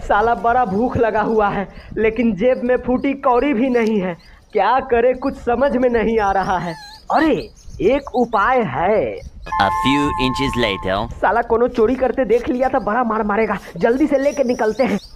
साला बड़ा भूख लगा हुआ है, लेकिन जेब में फूटी कौड़ी भी नहीं है। क्या करे कुछ समझ में नहीं आ रहा है। अरे एक उपाय है। A few inches later. साला कोनो चोरी करते देख लिया था, बड़ा मार मारेगा। जल्दी से लेके निकलते हैं।